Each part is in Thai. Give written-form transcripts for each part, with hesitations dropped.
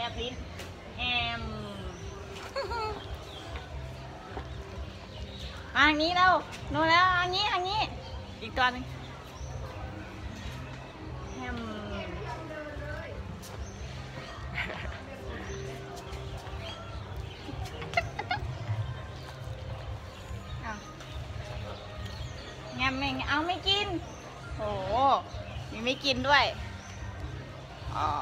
บลิ้นแฮมมาทางนี้แล้วนู่นแล้วทางนี้อีกตัวหนึ่งแฮมแงมเอาไม่กินโอ้มีไม่กินด้วยอ๋อ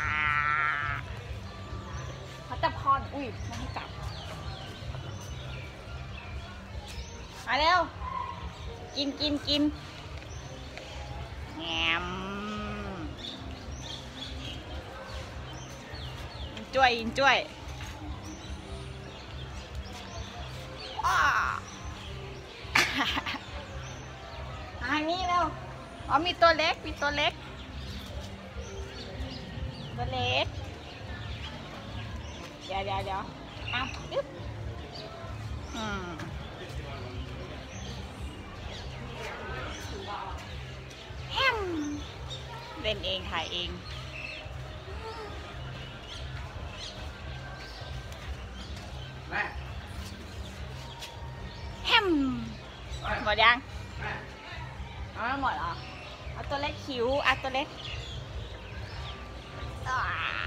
เขาจะพรอุ้ยไม่ให้จับมาเร็วกินแงมจ้วยว้าทางนี้เร็วอ๋อมีตัวเล็กตัวเล็กเดี๋ยวเอาอึ๊บแฮมเล่นเองถ่ายเองแฮมหมดยังเอาหมดเหรอเอาตัวเล็กคิ้วเอาตัวเล็ก